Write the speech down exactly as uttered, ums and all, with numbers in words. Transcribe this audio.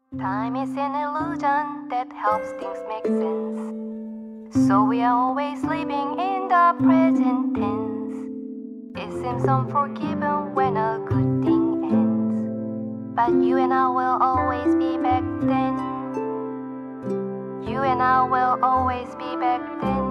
Time is an illusion that helps things make sense. So we are always living in the present tense. It seems unforgiving when a good thing ends. But you and I will always be back then. You and I will always be back then.